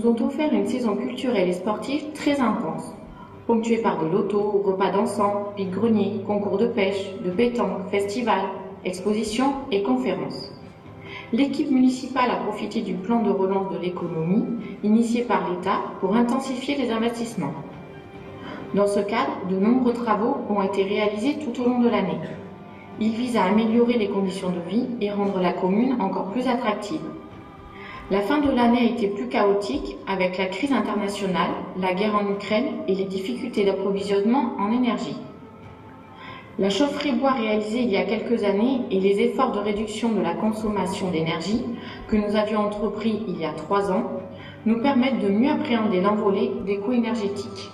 nous ont offert une saison culturelle et sportive très intense, ponctuée par de l'auto, repas dansants, vide-greniers, concours de pêche, de pétanque, festivals, expositions et conférences. L'équipe municipale a profité du plan de relance de l'économie initié par l'État pour intensifier les investissements. Dans ce cadre, de nombreux travaux ont été réalisés tout au long de l'année. Ils visent à améliorer les conditions de vie et rendre la commune encore plus attractive. La fin de l'année a été plus chaotique avec la crise internationale, la guerre en Ukraine et les difficultés d'approvisionnement en énergie. La chaufferie bois réalisée il y a quelques années et les efforts de réduction de la consommation d'énergie que nous avions entrepris il y a 3 ans nous permettent de mieux appréhender l'envolée des coûts énergétiques.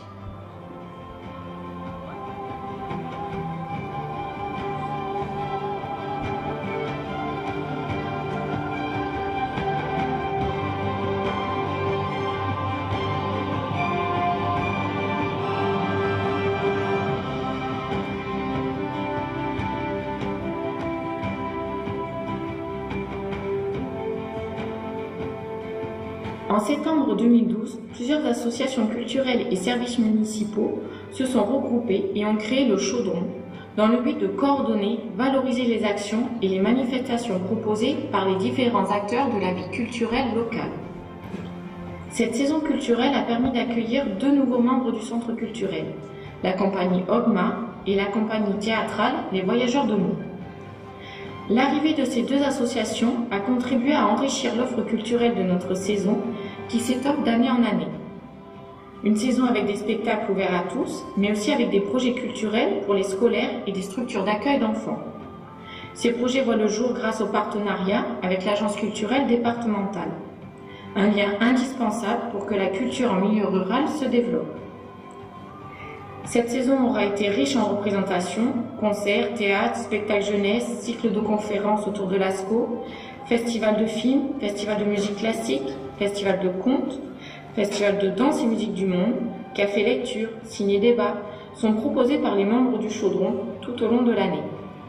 En septembre 2012, plusieurs associations culturelles et services municipaux se sont regroupés et ont créé le Chaudron, dans le but de coordonner, valoriser les actions et les manifestations proposées par les différents acteurs de la vie culturelle locale. Cette saison culturelle a permis d'accueillir 2 nouveaux membres du centre culturel, la compagnie Ogma et la compagnie théâtrale Les Voyageurs de Meaux. L'arrivée de ces 2 associations a contribué à enrichir l'offre culturelle de notre saison qui s'étoffe d'année en année. Une saison avec des spectacles ouverts à tous, mais aussi avec des projets culturels pour les scolaires et des structures d'accueil d'enfants. Ces projets voient le jour grâce au partenariat avec l'agence culturelle départementale. Un lien indispensable pour que la culture en milieu rural se développe. Cette saison aura été riche en représentations, concerts, théâtres, spectacles jeunesse, cycles de conférences autour de l'ASCO, festival de films, festival de musique classique, festival de contes, festival de danse et musique du monde, café lecture, ciné-débat sont proposés par les membres du Chaudron tout au long de l'année.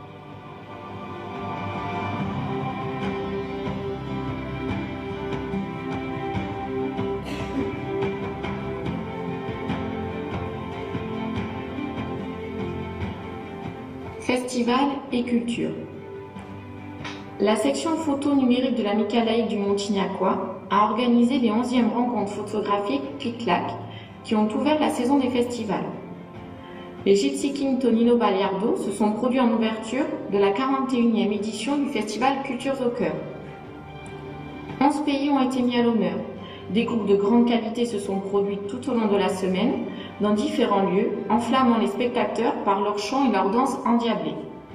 Festival et culture. La section photo numérique de l'Amicale laïque du Montignacois a organisé les 11e rencontres photographiques Clic-Clac qui ont ouvert la saison des festivals. Les Gypsy Kings Tonino Baliardo se sont produits en ouverture de la 41e édition du festival Cultures au Cœur. 11 pays ont été mis à l'honneur. Des groupes de grande qualité se sont produits tout au long de la semaine dans différents lieux, enflammant les spectateurs par leur chant et leur danse endiablée.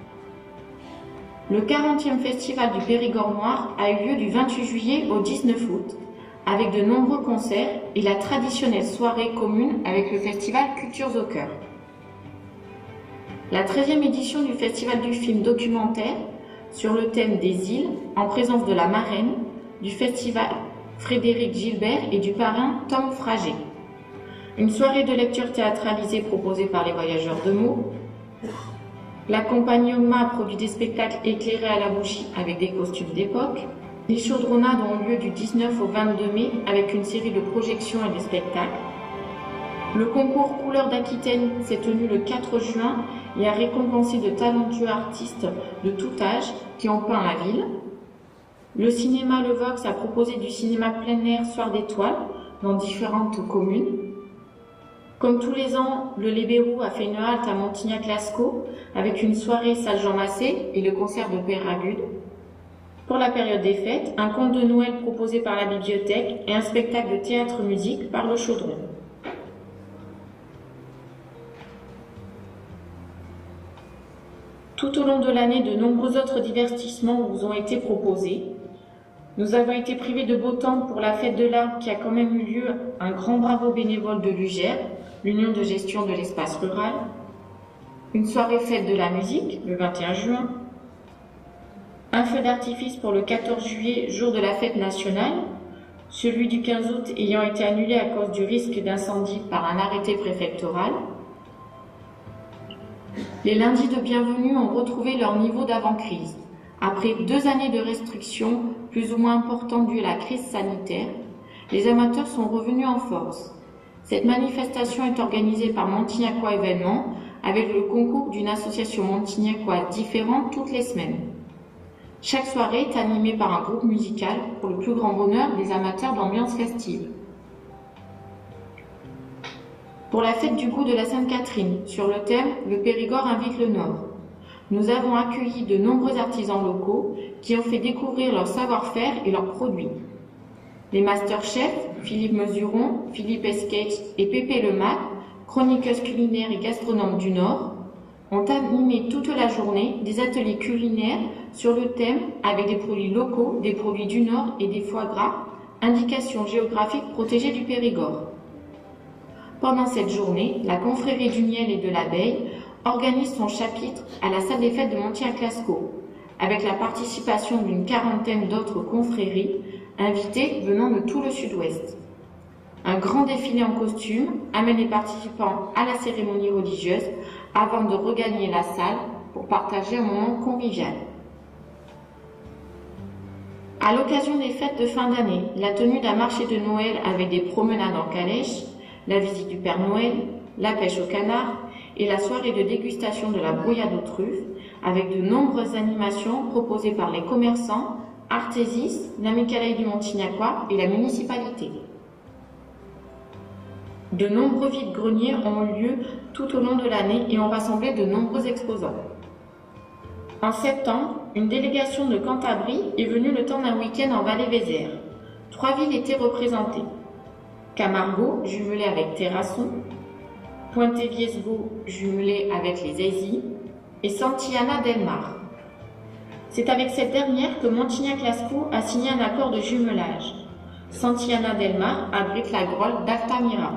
Le 40e festival du Périgord noir a eu lieu du 28 juillet au 19 août, avec de nombreux concerts et la traditionnelle soirée commune avec le festival Cultures au Cœur. La 13e édition du festival du film documentaire sur le thème des îles, en présence de la marraine, du festival Frédéric Gilbert et du parrain Tom Frager. Une soirée de lecture théâtralisée proposée par les Voyageurs de Meaux. La compagnie Ogma a produit des spectacles éclairés à la bougie avec des costumes d'époque. Les chaudronnades ont lieu du 19 au 22 mai avec une série de projections et des spectacles. Le concours Couleurs d'Aquitaine s'est tenu le 4 juin et a récompensé de talentueux artistes de tout âge qui ont peint la ville. Le cinéma Le Vox a proposé du cinéma plein air Soir d'étoiles dans différentes communes. Comme tous les ans, le Lébérou a fait une halte à Montignac-Lascaux avec une soirée salle Jean Massé et le concert de Péragude. Pour la période des fêtes, un conte de Noël proposé par la bibliothèque et un spectacle de théâtre-musique par le Chaudron. Tout au long de l'année, de nombreux autres divertissements vous ont été proposés. Nous avons été privés de beau temps pour la fête de l'arbre qui a quand même eu lieu. Un grand bravo bénévole de l'UGER, l'Union de gestion de l'espace rural. Une soirée fête de la musique, le 21 juin. Un feu d'artifice pour le 14 juillet, jour de la fête nationale. Celui du 15 août ayant été annulé à cause du risque d'incendie par un arrêté préfectoral. Les lundis de bienvenue ont retrouvé leur niveau d'avant-crise. Après 2 années de restrictions plus ou moins importantes dues à la crise sanitaire, les amateurs sont revenus en force. Cette manifestation est organisée par Montignacois Événements avec le concours d'une association montignacoise différente toutes les semaines. Chaque soirée est animée par un groupe musical pour le plus grand bonheur des amateurs d'ambiance festive. Pour la fête du goût de la Sainte-Catherine, sur le thème « Le Périgord invite le Nord », nous avons accueilli de nombreux artisans locaux qui ont fait découvrir leur savoir-faire et leurs produits. Les masterchefs, Philippe Mesuron, Philippe Esquet et Pépé Lemac, chroniqueuses culinaires et gastronomes du Nord, ont animé toute la journée des ateliers culinaires sur le thème avec des produits locaux, des produits du Nord et des foie gras, indications géographiques protégées du Périgord. Pendant cette journée, la confrérie du miel et de l'abeille organise son chapitre à la salle des fêtes de Montignac-Lascaux, avec la participation d'une quarantaine d'autres confréries invités venant de tout le sud-ouest. Un grand défilé en costume amène les participants à la cérémonie religieuse avant de regagner la salle pour partager un moment convivial. À l'occasion des fêtes de fin d'année, la tenue d'un marché de Noël avec des promenades en calèche, la visite du Père Noël, la pêche au canard et la soirée de dégustation de la brouillade aux truffes avec de nombreuses animations proposées par les commerçants, Artésis, l'Amicalaï du Montignacois et la municipalité. De nombreux vides-greniers ont eu lieu tout au long de l'année et ont rassemblé de nombreux exposants. En septembre, une délégation de Cantabrie est venue le temps d'un week-end en Vallée-Vézère. 3 villes étaient représentées. Camargo, jumelé avec Terrasson, Puente-Viesgo, jumelé avec les Aisies, et Santillana del Mar. C'est avec cette dernière que Montignac-Lascaux a signé un accord de jumelage. Santillana del Mar abrite la grolle d'Altamira.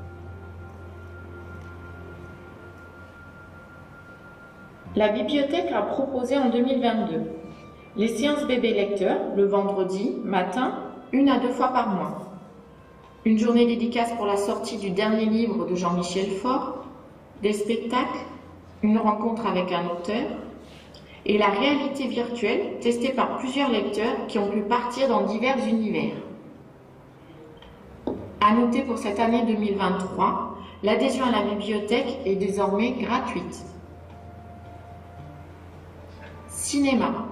La bibliothèque a proposé en 2022 les séances bébé lecteurs le vendredi matin, 1 à 2 fois par mois. Une journée dédicace pour la sortie du dernier livre de Jean-Michel Faure, des spectacles, une rencontre avec un auteur, et la réalité virtuelle testée par plusieurs lecteurs qui ont pu partir dans divers univers. À noter pour cette année 2023, l'adhésion à la bibliothèque est désormais gratuite. Cinéma.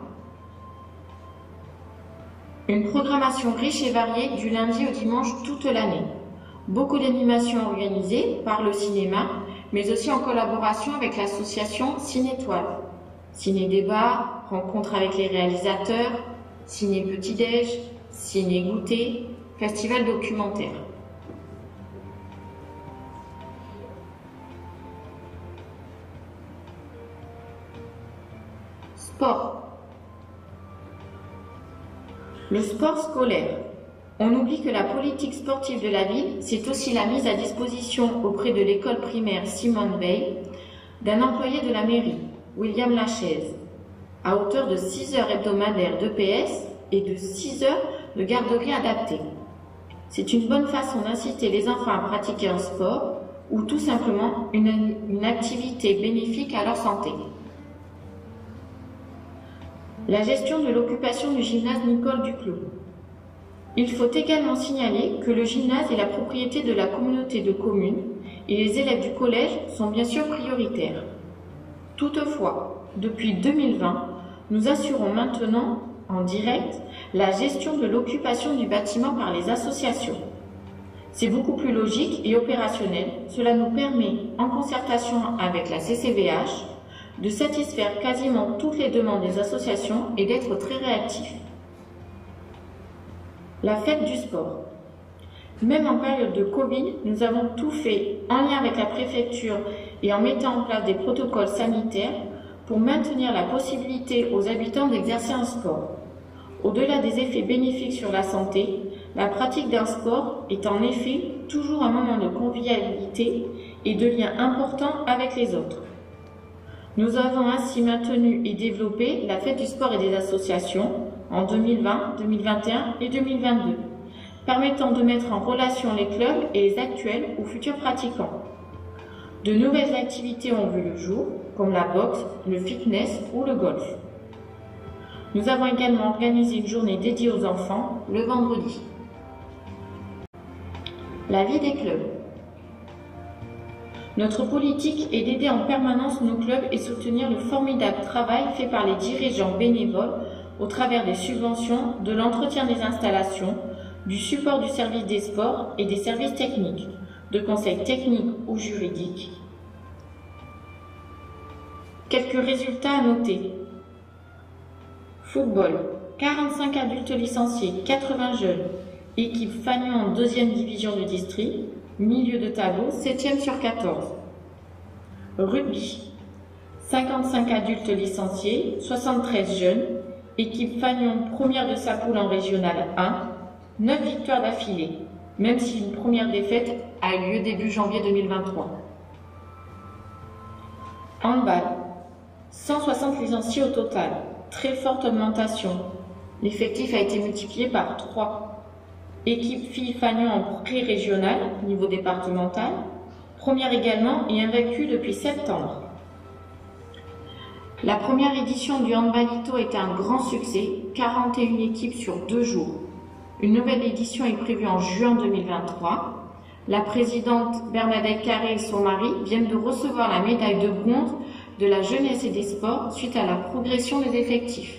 Une programmation riche et variée du lundi au dimanche toute l'année. Beaucoup d'animations organisées par le cinéma, mais aussi en collaboration avec l'association Ciné-Étoile. Ciné-débat, rencontres avec les réalisateurs, ciné-petit-déj, ciné-goûter, festival documentaire. Sport. Le sport scolaire. On oublie que la politique sportive de la ville, c'est aussi la mise à disposition auprès de l'école primaire Simone Veil d'un employé de la mairie, William Lachaise, à hauteur de 6 heures hebdomadaires d'EPS et de 6 heures de garderie adaptée. C'est une bonne façon d'inciter les enfants à pratiquer un sport ou tout simplement une activité bénéfique à leur santé. La gestion de l'occupation du gymnase Nicole Duclos. Il faut également signaler que le gymnase est la propriété de la communauté de communes et les élèves du collège sont bien sûr prioritaires. Toutefois, depuis 2020, nous assurons maintenant en direct la gestion de l'occupation du bâtiment par les associations. C'est beaucoup plus logique et opérationnel. Cela nous permet, en concertation avec la CCVH, de satisfaire quasiment toutes les demandes des associations et d'être très réactifs. La fête du sport. Même en période de Covid, nous avons tout fait en lien avec la préfecture et en mettant en place des protocoles sanitaires pour maintenir la possibilité aux habitants d'exercer un sport. Au-delà des effets bénéfiques sur la santé, la pratique d'un sport est en effet toujours un moment de convivialité et de lien important avec les autres. Nous avons ainsi maintenu et développé la fête du sport et des associations en 2020, 2021 et 2022, permettant de mettre en relation les clubs et les actuels ou futurs pratiquants. De nouvelles activités ont vu le jour, comme la boxe, le fitness ou le golf. Nous avons également organisé une journée dédiée aux enfants le vendredi. La vie des clubs. Notre politique est d'aider en permanence nos clubs et soutenir le formidable travail fait par les dirigeants bénévoles au travers des subventions, de l'entretien des installations, du support du service des sports et des services techniques, de conseils techniques ou juridiques. Quelques résultats à noter. Football, 45 adultes licenciés, 80 jeunes, équipe Fagnon en 2e division de district, milieu de tableau, 7e sur 14. Rugby, 55 adultes licenciés, 73 jeunes, équipe Fagnon première de sa poule en régional 1, 9 victoires d'affilée, même si une première défaite a eu lieu début janvier 2023. Handball, 160 licenciés au total, très forte augmentation. L'effectif a été multiplié par 3. Équipe filles Fagnon en pré-régional, niveau départemental, première également et invaincue depuis septembre. La première édition du Handballito était un grand succès, 41 équipes sur 2 jours. Une nouvelle édition est prévue en juin 2023. La présidente Bernadette Carré et son mari viennent de recevoir la médaille de bronze de la jeunesse et des sports suite à la progression des effectifs.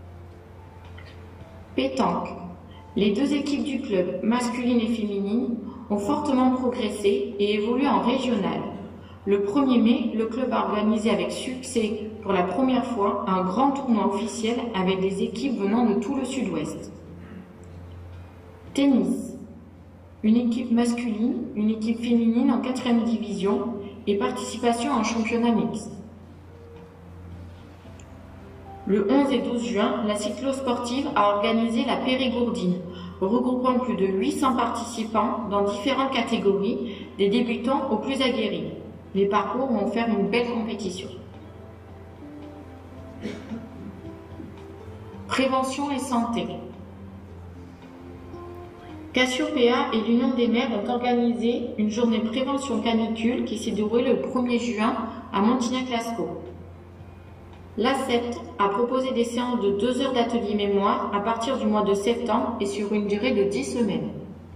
Pétanque. Les 2 équipes du club, masculine et féminine, ont fortement progressé et évolué en régional. Le 1er mai, le club a organisé avec succès pour la première fois un grand tournoi officiel avec des équipes venant de tout le sud-ouest. Tennis. Une équipe masculine, une équipe féminine en 4e division et participation en championnat mixte. Le 11 et 12 juin, la cyclo-sportive a organisé la Périgourdine, regroupant plus de 800 participants dans différentes catégories, des débutants aux plus aguerris. Les parcours vont faire une belle compétition. Prévention et santé. Cassiopéa et l'Union des maires ont organisé une journée prévention canicule qui s'est déroulée le 1er juin à Montignac-Lascaux. L'ACEPT a proposé des séances de 2 heures d'atelier mémoire à partir du mois de septembre et sur une durée de 10 semaines.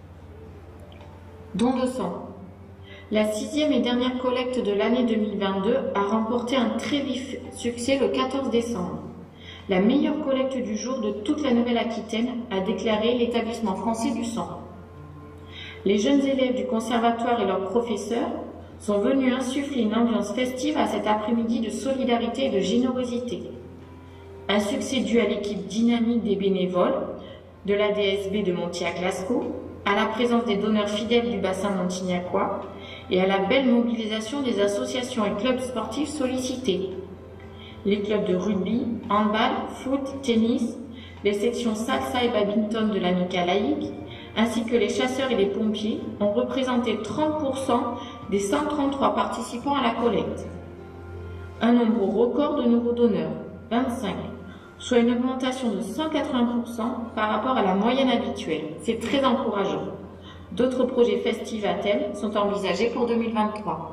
Don de sang. La 6e et dernière collecte de l'année 2022 a remporté un très vif succès le 14 décembre. La meilleure collecte du jour de toute la Nouvelle-Aquitaine, a déclaré l'établissement français du sang. Les jeunes élèves du conservatoire et leurs professeurs sont venus insuffler une ambiance festive à cet après-midi de solidarité et de générosité. Un succès dû à l'équipe dynamique des bénévoles, de la DSB de Montignac-Lascaux, à la présence des donneurs fidèles du bassin montignacois et à la belle mobilisation des associations et clubs sportifs sollicités. Les clubs de rugby, handball, foot, tennis, les sections salsa et badminton de l'amicale laïque, ainsi que les chasseurs et les pompiers ont représenté 30% des 133 participants à la collecte. Un nombre record de nouveaux donneurs, 25, soit une augmentation de 180% par rapport à la moyenne habituelle. C'est très encourageant. D'autres projets festifs à thème sont envisagés pour 2023.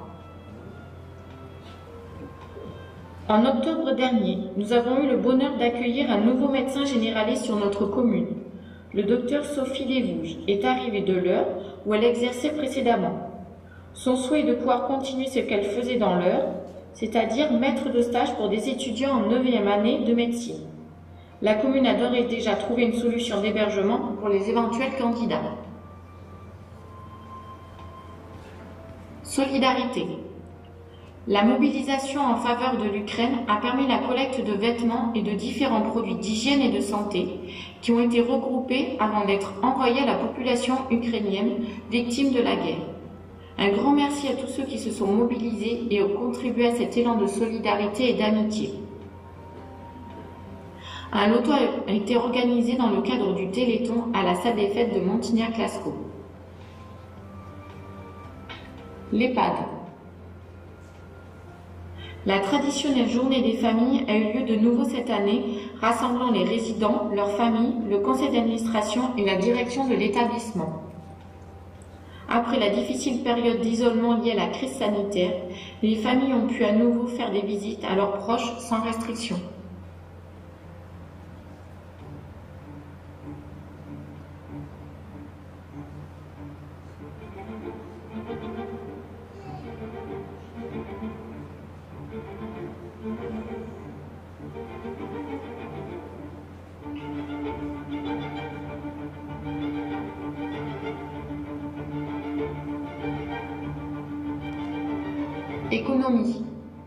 En octobre dernier, nous avons eu le bonheur d'accueillir un nouveau médecin généraliste sur notre commune. Le docteur Sophie Desvouges est arrivée de l'Eure où elle exerçait précédemment. Son souhait est de pouvoir continuer ce qu'elle faisait dans l'Eure, c'est-à-dire maître de stage pour des étudiants en 9e année de médecine. La commune a d'ores et déjà trouvé une solution d'hébergement pour les éventuels candidats. Solidarité. La mobilisation en faveur de l'Ukraine a permis la collecte de vêtements et de différents produits d'hygiène et de santé qui ont été regroupés avant d'être envoyés à la population ukrainienne victime de la guerre. Un grand merci à tous ceux qui se sont mobilisés et ont contribué à cet élan de solidarité et d'amitié. Un loto a été organisé dans le cadre du Téléthon à la salle des fêtes de Montignac-Lascaux. L'EHPAD. La traditionnelle journée des familles a eu lieu de nouveau cette année, rassemblant les résidents, leurs familles, le conseil d'administration et la direction de l'établissement. Après la difficile période d'isolement liée à la crise sanitaire, les familles ont pu à nouveau faire des visites à leurs proches sans restriction. Économie.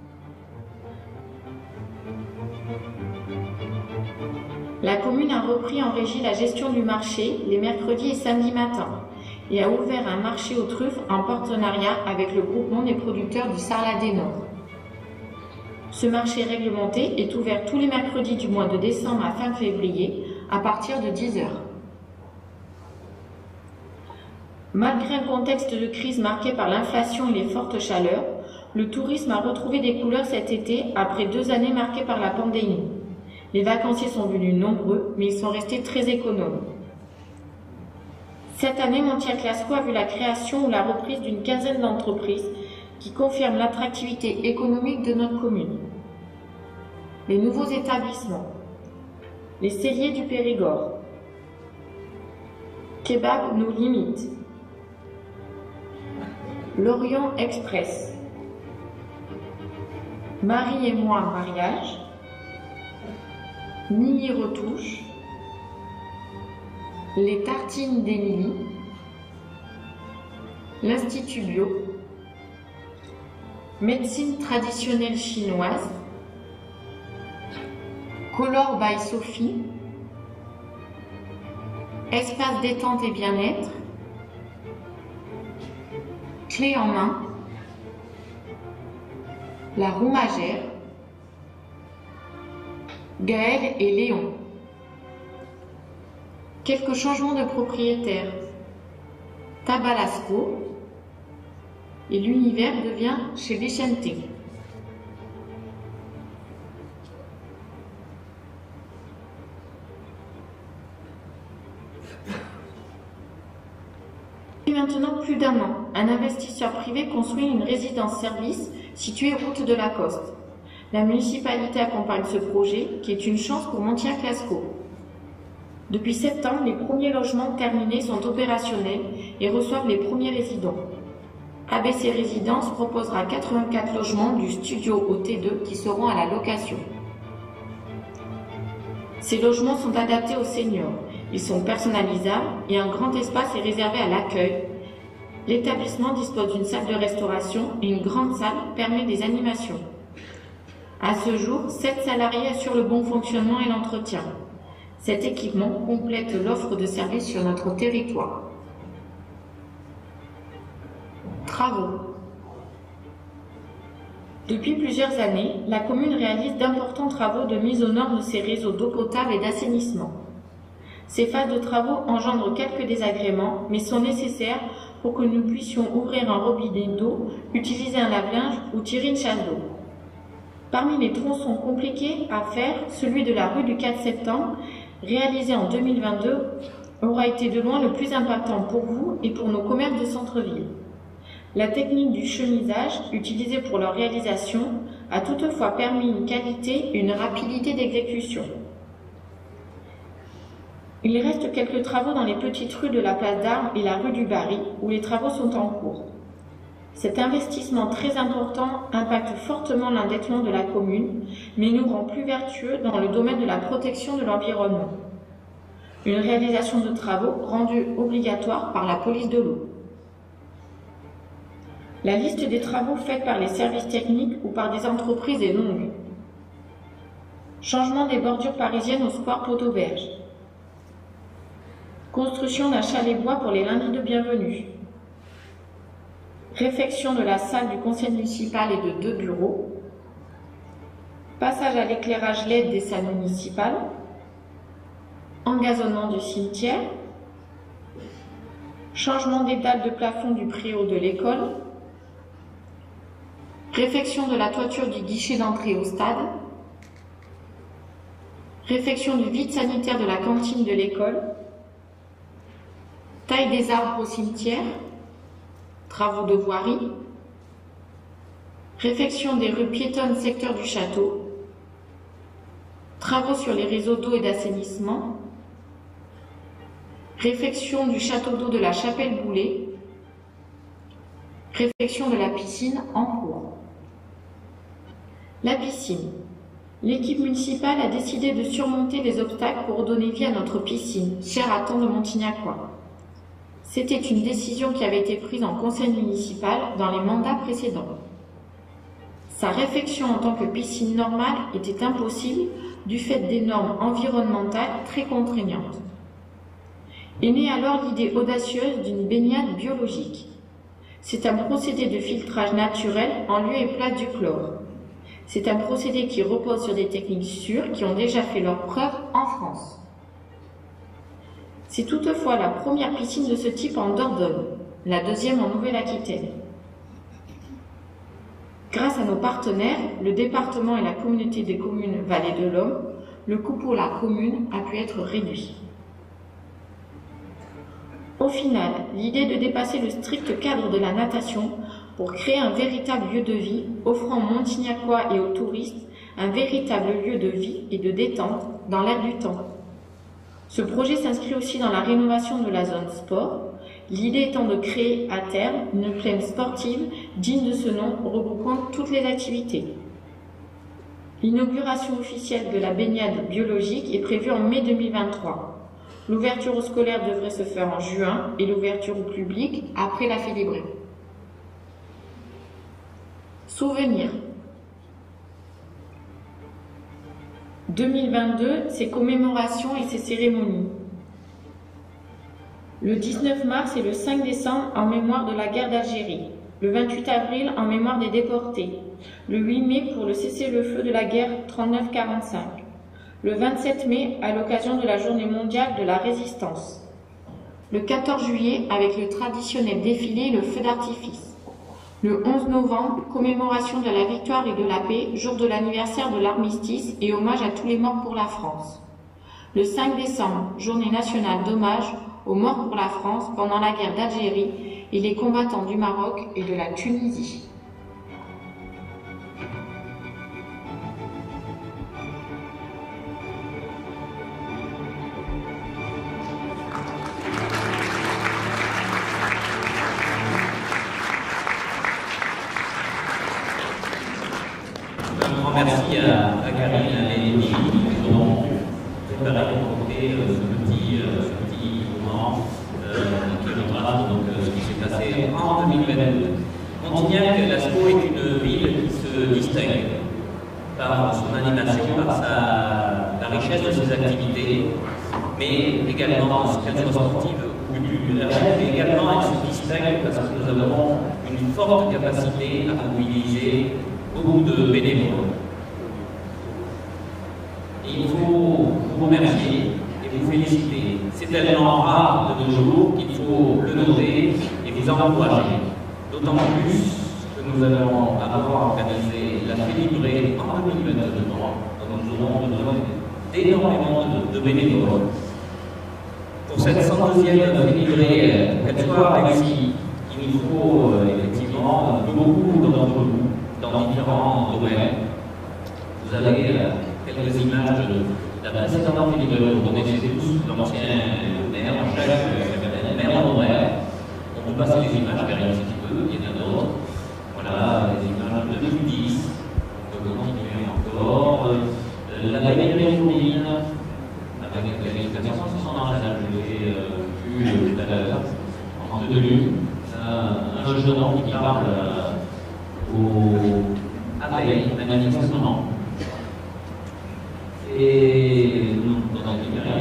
La commune a repris en régie la gestion du marché les mercredis et samedis matins et a ouvert un marché aux truffes en partenariat avec le groupement des producteurs du Sarlat des Nord. Ce marché réglementé est ouvert tous les mercredis du mois de décembre à fin février à partir de 10 h. Malgré un contexte de crise marqué par l'inflation et les fortes chaleurs, le tourisme a retrouvé des couleurs cet été après 2 années marquées par la pandémie. Les vacanciers sont venus nombreux, mais ils sont restés très économes. Cette année, Montiac-Lascaux a vu la création ou la reprise d'une quinzaine d'entreprises qui confirment l'attractivité économique de notre commune. Les nouveaux établissements. Les Celliers du Périgord. Kebab nous limite. L'Orient Express. Marie et moi, mariage. Mimi retouche. Les tartines d'Émilie. L'Institut Bio. Médecine traditionnelle chinoise. Color by Sophie. Espace détente et bien-être. Clé en main. La Roumagère. Gaël et Léon. Quelques changements de propriétaire. Tabalasco. Et l'univers devient chez Vicente. Depuis maintenant plus d'1 an, un investisseur privé construit une résidence-service située route de la Coste. La municipalité accompagne ce projet, qui est une chance pour Montiac-Lascaux. Depuis septembre, les premiers logements terminés sont opérationnels et reçoivent les premiers résidents. ABC Résidence proposera 84 logements du studio au T2 qui seront à la location. Ces logements sont adaptés aux seniors. Ils sont personnalisables et un grand espace est réservé à l'accueil. L'établissement dispose d'une salle de restauration et une grande salle permet des animations. À ce jour, 7 salariés assurent le bon fonctionnement et l'entretien. Cet équipement complète l'offre de services sur notre territoire. Travaux. Depuis plusieurs années, la commune réalise d'importants travaux de mise aux normes de ses réseaux d'eau potable et d'assainissement. Ces phases de travaux engendrent quelques désagréments, mais sont nécessaires pour que nous puissions ouvrir un robinet d'eau, utiliser un lave-linge ou tirer une chasse d'eau. Parmi les tronçons compliqués à faire, celui de la rue du 4 septembre, réalisé en 2022, aura été de loin le plus impactant pour vous et pour nos commerces de centre-ville. La technique du chemisage, utilisée pour leur réalisation, a toutefois permis une qualité et une rapidité d'exécution. Il reste quelques travaux dans les petites rues de la place d'Armes et la rue du Barry, où les travaux sont en cours. Cet investissement très important impacte fortement l'endettement de la commune, mais nous rend plus vertueux dans le domaine de la protection de l'environnement. Une réalisation de travaux rendue obligatoire par la police de l'eau. La liste des travaux faits par les services techniques ou par des entreprises est longue. Changement des bordures parisiennes au square Pot-Auberge. Construction d'un chalet bois pour les lundis de bienvenue. Réfection de la salle du conseil municipal et de 2 bureaux. Passage à l'éclairage LED des salles municipales. Engazonnement du cimetière. Changement des dalles de plafond du préau de l'école. Réfection de la toiture du guichet d'entrée au stade. Réfection du vide sanitaire de la cantine de l'école. Taille des arbres au cimetière. Travaux de voirie. Réfection des rues piétonnes secteur du château. Travaux sur les réseaux d'eau et d'assainissement. Réfection du château d'eau de la Chapelle-Boulet. Réfection de la piscine en cours. La piscine. L'équipe municipale a décidé de surmonter les obstacles pour redonner vie à notre piscine, chère à tant de Montignacois. C'était une décision qui avait été prise en conseil municipal dans les mandats précédents. Sa réfection en tant que piscine normale était impossible du fait des normes environnementales très contraignantes. Est née alors l'idée audacieuse d'une baignade biologique. C'est un procédé de filtrage naturel en lieu et place du chlore. C'est un procédé qui repose sur des techniques sûres qui ont déjà fait leurs preuves en France. C'est toutefois la première piscine de ce type en Dordogne, la deuxième en Nouvelle-Aquitaine. Grâce à nos partenaires, le département et la communauté des communes Vallée de l'Homme, le coût pour la commune a pu être réduit. Au final, l'idée de dépasser le strict cadre de la natation pour créer un véritable lieu de vie, offrant aux Montignacois et aux touristes un véritable lieu de vie et de détente dans l'air du temps. Ce projet s'inscrit aussi dans la rénovation de la zone sport, l'idée étant de créer à terme une plaine sportive digne de ce nom regroupant toutes les activités. L'inauguration officielle de la baignade biologique est prévue en mai 2023. L'ouverture aux scolaires devrait se faire en juin et l'ouverture au public après la Félibrée. Souvenirs. 2022, ses commémorations et ses cérémonies. Le 19 mars et le 5 décembre en mémoire de la guerre d'Algérie. Le 28 avril en mémoire des déportés. Le 8 mai pour le cessez-le-feu de la guerre 39-45. Le 27 mai à l'occasion de la journée mondiale de la résistance. Le 14 juillet avec le traditionnel défilé et le feu d'artifice. Le 11 novembre, commémoration de la victoire et de la paix, jour de l'anniversaire de l'armistice et hommage à tous les morts pour la France. Le 5 décembre, journée nationale d'hommage aux morts pour la France pendant la guerre d'Algérie et les combattants du Maroc et de la Tunisie. Merci à Karine et Émilie qui ont préparé pour porter ce petit moment qui retrace ce qui s'est passé en 2022. Montignac, l'Asco est une ville qui se distingue par son animation, par la richesse de ses activités, mais également, qu'elle soit sportive ou culturelle, mais également elle se distingue parce que nous avons une forte capacité à mobiliser beaucoup de bénévoles. Il faut vous remercier et vous féliciter. C'est tellement rare de nos jours qu'il faut le noter et vous encourager. D'autant plus que nous allons avoir organisé la Félibrée en 2023. Donc nous aurons besoin d'énormément de bénévoles. Pour cette 102e Félibrée, qu'elle soit réussie, il nous faut effectivement beaucoup d'entre vous dans différents domaines. Vous avez quelques images de la précédente Félibrée. Vous connaissez tous l'ancien maire, Jacques, maire d'André. On peut passer les images derrière un petit peu, il y en a d'autres. Voilà, les images de 2010. On peut continuer encore. La Félibrée Fourline, avec les personnes qui sont dans la salle, je l'ai vu tout à l'heure, en tenue. Un jeune homme qui parle aux abeilles, manifestement. Et dans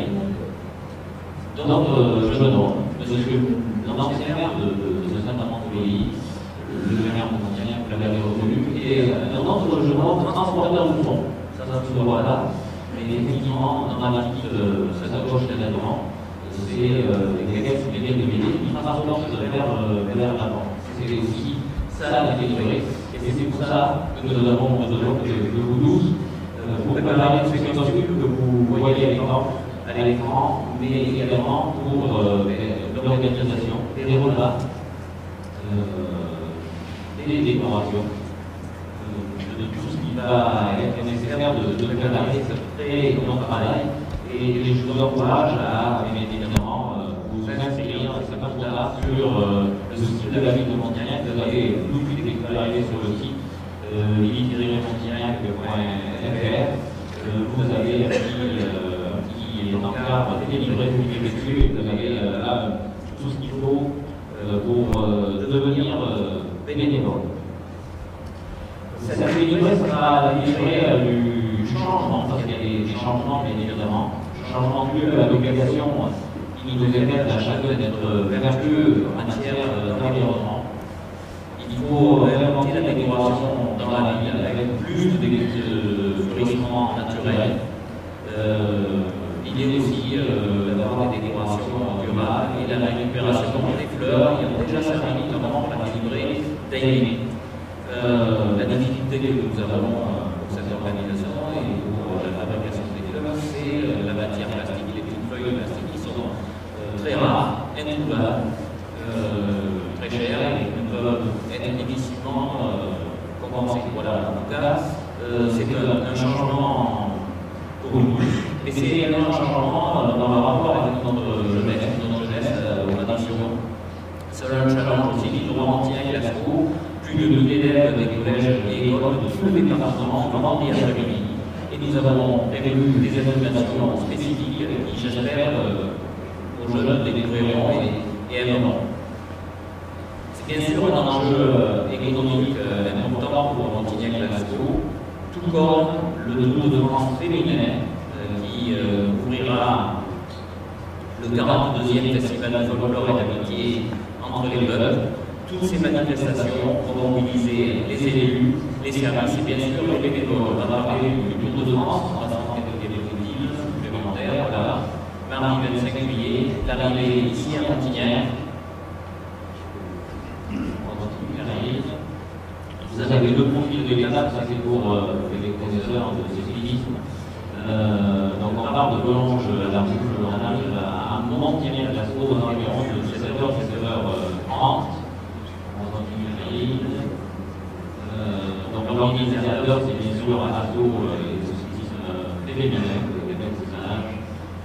d'autres jeunes hommes, monsieur l'ancien maire de Saint-Amand-de-Pays, le maire de Montignac, vous l'avez reconnu, et un autre jeune homme transporteur de fonds. Ça se voit là, mais effectivement, dans la petite sacoche de l'avant, c'est quelqu'un qui vient de m'aider, qui transporte vers l'avant. C'est aussi ça la Félibrée, et c'est pour ça que nous avons besoin de vous tous pour préparer une séquence que vous voyez à l'écran, mais également pour l'organisation des repas, des décorations, de tout ce qui va être nécessaire de préparer ce très long travail. Et je vous encourage à, évidemment, vous inscrire sur le site de la ville de Montignac. Vous avez tout de suite déclaré sur le site montignac.fr. Vous avez un petit encart délivré dessus et vous avez là tout ce qu'il faut pour devenir bénévole. Cette délivrée sera délivrée du changement, parce qu'il y a des changements, bien évidemment. Changement de lieu à l'obligation qui nous permettent à chacun d'être vertueux en matière d'environnement. Il faut réinventer la décoration dans la ville avec plus de fleurissement naturel. L'idée aussi d'avoir des décorations durables et la récupération des fleurs qui ont déjà servi notamment pour la délivrée d'Aïné. La difficulté que nous avons pour cette organisation et pour la fabrication des fleurs, c'est la matière plastique, les petites feuilles plastiques qui sont très rares, introuvables, très chères et qui peuvent être difficilement compensées. Voilà, en tout cas, c'est un changement pour nous. Et c'est également un changement dans le rapport avec notre jeunesse aux nations. C'est un challenge aussi qui nous maintient à Glasgow. Plus de 1000 élèves des collèges et écoles de tout le département vont remplir l'après-midi. Et nous avons prévu des animations spécifiques qui, j'espère, aux jeunes découvriront et aimeront. C'est bien sûr un enjeu économique important pour Montignac-Glasgow, tout comme le Tour de France féminin qui ouvrira le 42e Festival de folklore et d'amitié entre les peuples. Toutes ces manifestations vont mobiliser les élus, les services et bien sûr les bénévoles. On va parler du Tour de France, on va s'en faire des objectifs supplémentaires. Voilà. Mardi 25 juillet, l'arrivée ici à Montignac. Vous avez deux profils de l'étape, ça c'est pour les connaisseurs de cyclisme. Donc on part de Collonges à la Rouge, on arrive à Montignac, à Glasgow, dans environ de 16h, 16h30. Donc l'organisateur, c'est bien sûr un asso et le cyclisme féminin, les personnages.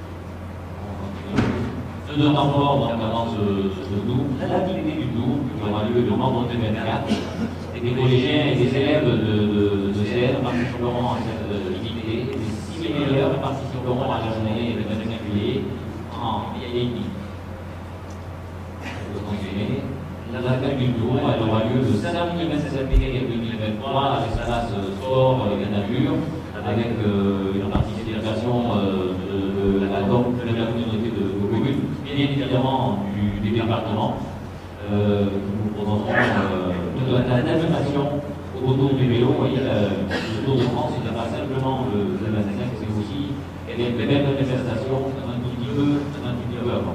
Deux temps forts donc avant ce Tour, l'activité du Tour qui aura lieu le vendredi 24. Et des collégiens et des élèves de CR participeront à cette activité. Les 6 meilleurs participeront à la journée le 25 juillet en VIP. La fête du Tour, elle aura lieu le samedi 27 février 2023 à l'espace sport et nature, avec une participation de la communauté de communes, bien évidemment du département, qui nous proposeront l'animation autour du vélo. Vous voyez, le Tour de France, il n'y a pas simplement le 25, c'est aussi les belles manifestations un petit peu avant.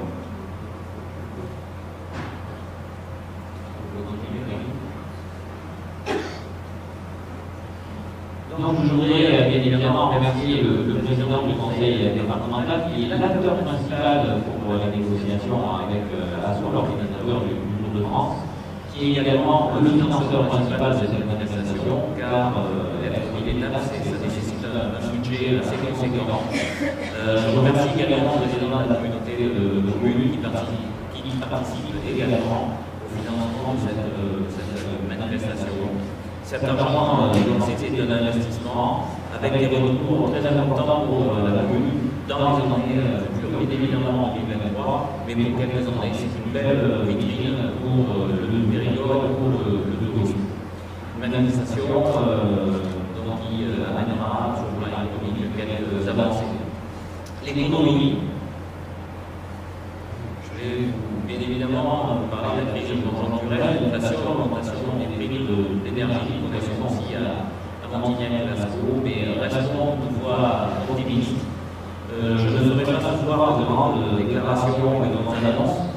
Donc je voudrais bien évidemment remercier le président du conseil départemental qui est l'acteur principal pour la négociation avec l'ASSO, l'organisateur du Tour de France, qui est également le financeur principal de cette manifestation, car être l'étape, ça nécessite un budget assez conséquent. Je remercie également le président de la communauté de communes qui participe également au financement de cette manifestation. Cet argent, c'était un investissement avec des retours très importants pour la commune dans les années futures, bien évidemment en 2023, mais pour quelques années. C'est une belle vitrine pour le Périgord, pour le tourisme. Une manifestation qui amènera sur le plan économique quelques avancées. L'économie. Je vais bien évidemment parler de la crise conjoncturelle, l'inflation, l'augmentation des prix de l'énergie, nous connaissons aussi à Montignac et à Glasgow, mais restons toutefois optimistes. Je ne ferai pas ce soir de grandes déclarations et de grandes annonces,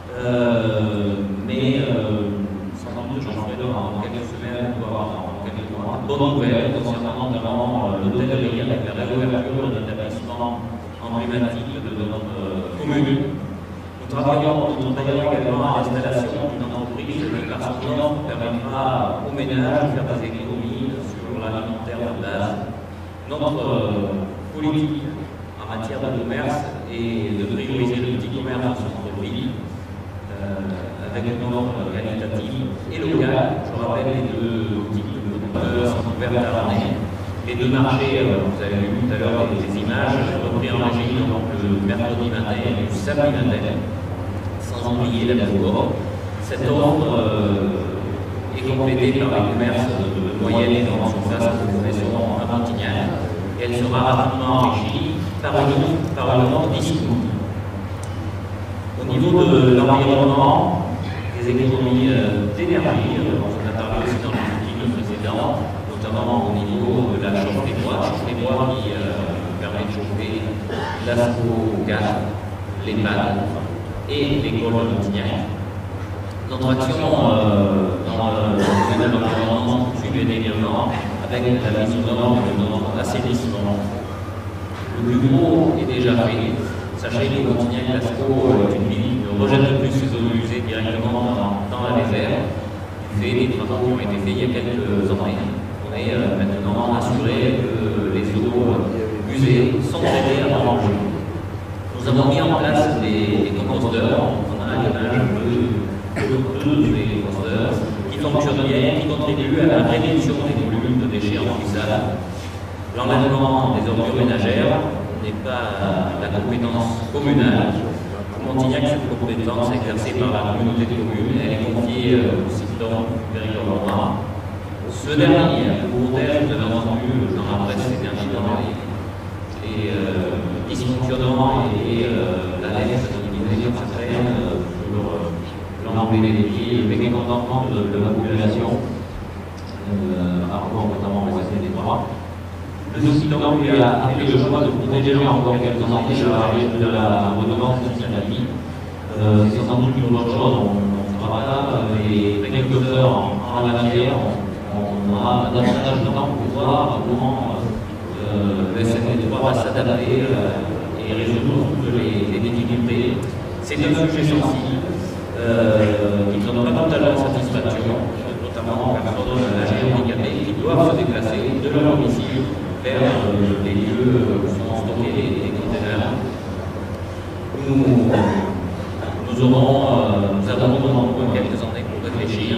mais sans doute j'en ferai dans quelques semaines, voire dans quelques mois. Bonne nouvelle concernant notamment l'hôtellerie avec la réouverture d'un établissement emblématique de notre commune. Nous travaillons également à l'installation d'une entreprise de carton qui permettra aux ménages de faire des économies sur l'alimentaire de base. Notre politique en matière de commerce est de prioriser le petit commerce dans son entreprise avec une offre qualitative et locale. Je rappelle les deux types de producteurs ouverts à l'année. Les deux marchés, vous avez vu tout à l'heure des images, repris en régime donc le mercredi 21 et le samedi 21. Sans oublier la Bourgogne. Cette offre est est complétée par les commerces de moyenne et grande surface que nous connaissons à Montignac. Et elle sera rapidement enrichie par une vente discount. Au niveau de l'environnement, des économies d'énergie, on en a parlé aussi dans les outils précédents, notamment au niveau de la chauffe des bois qui permet de chauffer l'asco gaz, les pannes et l'école de Montignac. Notre action dans le domaine de l'environnement se poursuit bien évidemment avec la mise aux normes de notre assainissement. Le plus gros est déjà fait. Sachez que Montignac l'Asco est une ville qui ne rejette plus ses eaux usées directement dans la réserve. Du fait des travaux qui ont été faits il y a quelques années, on est maintenant assuré que les eaux usées sont traitées avant le jour. Nous avons mis en place des composteurs. On a un étage de ces composteurs qui fonctionnent bien, qui contribuent à la réduction des volumes de déchets enfouissables. L'enlèvement des ordures ménagères n'est pas la compétence communale. Pour Montignac, cette compétence est exercée par la communauté de communes. Elle est confiée au Citon Périgord-Romain. Ce dernier, pour vous avez entendu dans la presse ces derniers temps les dysfonctionnements et l'alerte de l'Union certaine sur l'emblée des pieds, le mécontentement de la population, par rapport notamment au respect des droits. Le Citon a fait le choix de protéger encore quelques années de la redevance de Citali. C'est sans doute une bonne chose, on travaillera et quelques heures en la matière, on aura davantage de temps pour voir comment le SND3 va s'adapter et résoudre toutes les difficultés. C'est un sujet sensible qui ne donne pas totalement satisfaction, notamment aux personnes âgées handicapées qui doivent se déplacer de leur domicile vers les lieux où sont stockés les conteneurs. Nous avons demandé quelques années pour réfléchir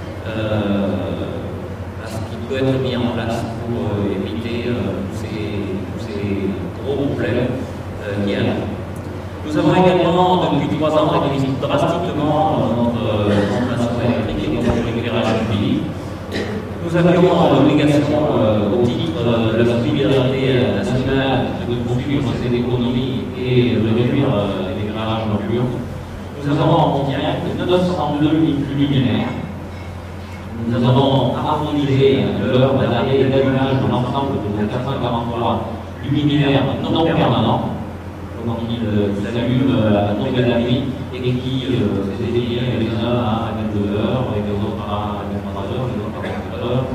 à ce qui peut être mis en place pour éviter ces gros problèmes qu'il y a. Nous avons également, depuis 3 ans, réduit drastiquement notre consommation électrique et notre éclairage public. Nous avions l'obligation, au titre de la solidarité nationale, de poursuivre ces économies et de réduire l'éclairage nocturne. Nous avons en Montignac 902 luminaires. Nous avons harmonisé l'heure d'arrêt et d'allumage de l'ensemble de nos 443 luminaires non permanents. Donc ils s'allument à la tombée de la nuit et qui se définissent les uns à 22 heures, et les autres à 23 heures, les autres à 24 heures,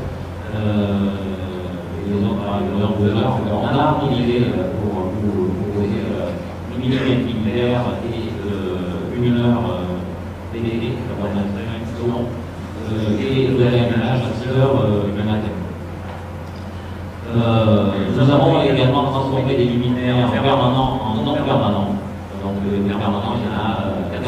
et les autres à 2 heures. On a harmonisé pour proposer une minute militaire et une heure d'été, et de l'allumage à 6 heures le matin. Nous avons également transformé des luminaires permanents en non permanents. Donc les permanents, il y en a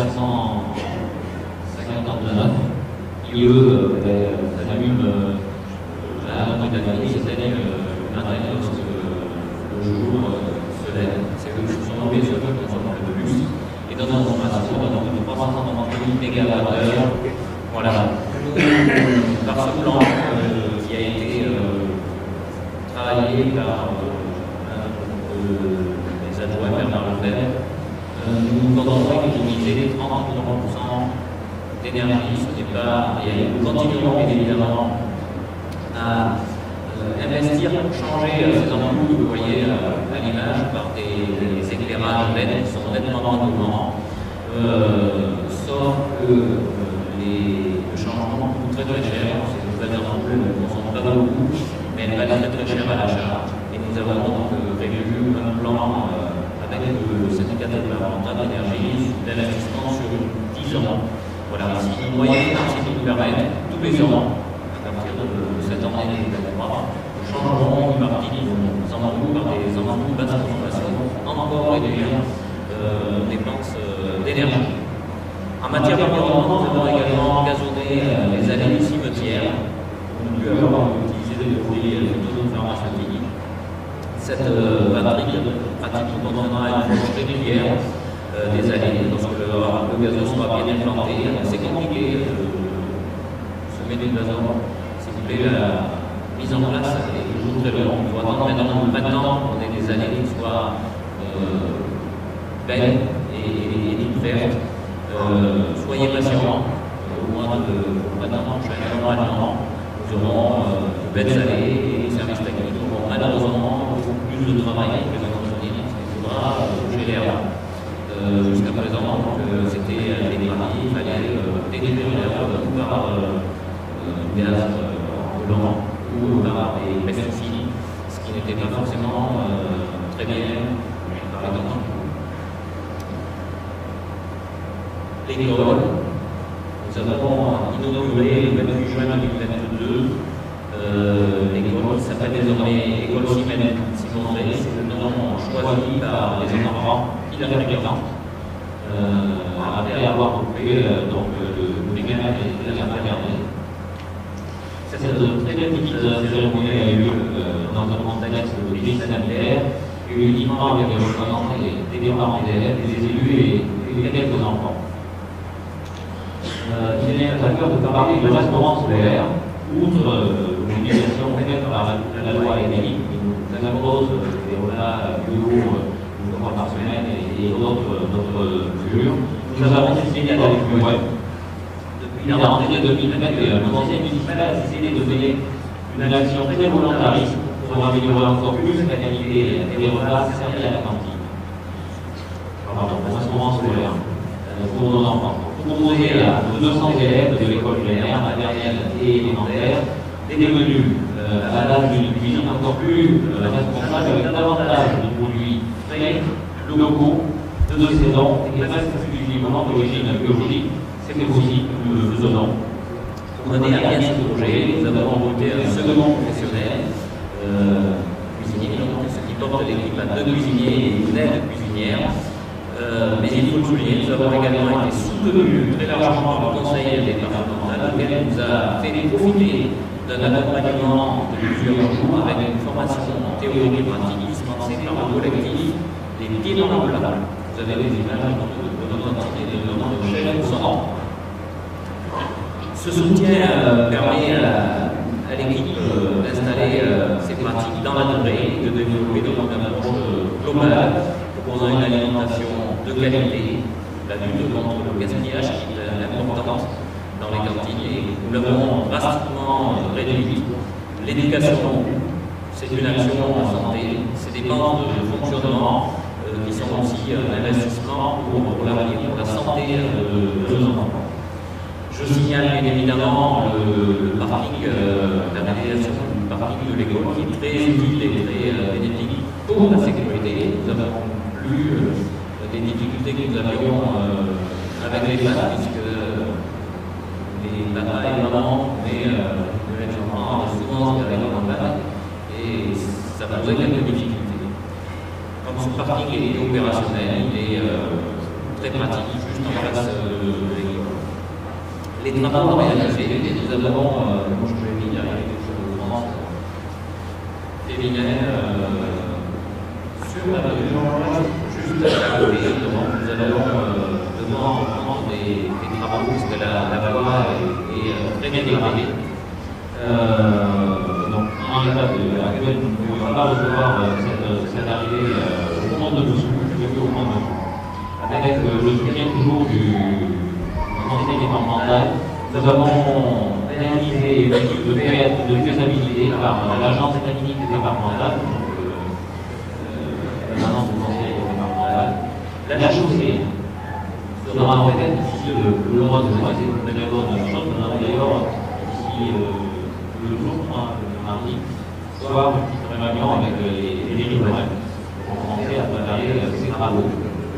459 qui, eux, s'allument à la moitié de la nuit, c'est-à-dire le matin lorsque le jour se lève. C'est eux qui sont tombés sur eux qui consomment le plus. Et dans notre consommation, on a donc 398 mégawattheures. Voilà. Par ce plan qui a été travaillé par les adjoints Bernard Lefebvre, nous continuerons à utiliser 33% d'énergie, ce n'est pas réel. Nous continuerons bien évidemment à investir pour changer ces ampoules que vous voyez à l'image par des éclairages LED qui sont nettement moins gourmands, sauf que le changement coûte très cher. Ces nouvelles ampoules ne consomment pas beaucoup, mais elles valent très cher à l'achat. Et nous avons donc prévu un plan avec le syndicat départemental d'énergie d'investissement sur 10 ans. Voilà, si les moyens financiers nous permettent, tous les ans, à partir de cette année 2023, nous changerons une partie de nos ampoules par des ampoules basse consommation, encore réduire nos dépenses d'énergie. En matière d'environnement, nous avons également gazonné les allées du cimetière. On ne peut avoir utilisé des produits phytopharmaceutiques. Cette pratique nous conduira à une approche régulière des allées. Lorsque le gazon sera bien implanté, c'est compliqué de semer de toute façon, s'il vous plaît, la mise en place est toujours très longue. Il faut attendre maintenant, on est des années qui soient belles et toutes vertes. Soyez patients. Au mois de printemps prochain, normalement, nous aurons de belles allées et les services techniques auront malheureusement beaucoup plus de travail que les entreprises, parce qu'il faudra gérer l'herbe. Jusqu'à présent, c'était des paris, il fallait détruire l'herbe ou par gaz colorant ou par des pesticides, ce qui n'était pas forcément très bien par les temps. L'école, nous avons inauguré le 28 juin 2022 l'école qui s'appelle désormais École Simon Drey. C'est le nom choisi par les enfants qui la fréquentent après avoir occupé le gamins et la maternelle. Cette très petite cérémonie a eu dans un contexte de crise sanitaire, uniquement avec le représentant des parents d'élèves, des élus et quelques enfants. Il est à cœur de parler du restaurant scolaire, outre l'obligation faite par la loi EGalim qui nous impose des repas bio une fois par semaine et d'autres mesures. Nous avons décidé d'aller plus loin. Depuis la rentrée de 2021, le conseil municipal a décidé de mener une action très volontariste pour améliorer encore plus la qualité des repas servis à la cantine. Pardon, au restaurant scolaire pour nos enfants. Proposer à nos 200 élèves de l'école primaire, maternelle et élémentaire des menus à l'âge d'une cuisine encore plus responsable avec davantage de produits frais, locaux, de saison et presque exclusivement d'origine biologique. C'est aussi que nous le faisons. Pour mener à bien ce projet, nous avons recruté un second professionnel, cuisinier, ce qui porte l'équipe à 2 cuisiniers et une aide cuisinière. Mais il faut le souligner, nous avons également été soutenus très largement par le conseil départemental, lequel nous a fait profiter d'un accompagnement de plusieurs jours avec une formation théorique et pratique dispensée par le collectif des pieds dans le plat. Vous avez des images de notre entité de notre chaîne sonore. Ce soutien permet à l'équipe d'installer ces pratiques dans la durée et de développer donc une approche globale proposant une alimentation de qualité, la lutte contre le gaspillage qui est importante dans les cantines et nous l'avons drastiquement réduite. L'éducation, c'est une action en santé, c'est des dépenses de fonctionnement qui sont aussi un investissement pour l'avenir, pour la santé de nos enfants. Je signale bien évidemment le parking, la réalisation du parking de l'école qui est très utile et très bénéfique pour la sécurité. Nous avons plus des difficultés que nous avions avec les femmes, puisque les papas et mamans mais les enfants souvent se garder dans le bain et ça posait quelques difficultés. Comme ce parking est opérationnel, il est très pratique, juste en face de l'école. Les travaux réalisés, nous avons, comme je l'ai dit, avec les choses de France féminines, sur la région, juste à côté, nous allons devoir reprendre des travaux, parce que la voie est très bien dégradée. Donc, en l'état actuel, nous ne pouvons pas recevoir cette arrivée au fond de dessous, au fond de dessous. Avec le soutien toujours du conseil départemental, nous avons réalisé une étude de faisabilité par l'agence technique départementale, l'agence du conseil départemental. La chaussée sera en fait d'ici le mois de juin, c'est une bonne chose. Nous avons d'ailleurs d'ici le jour de mardi, soir, une petite réunion avec les riverains pour commencer à préparer ces travaux.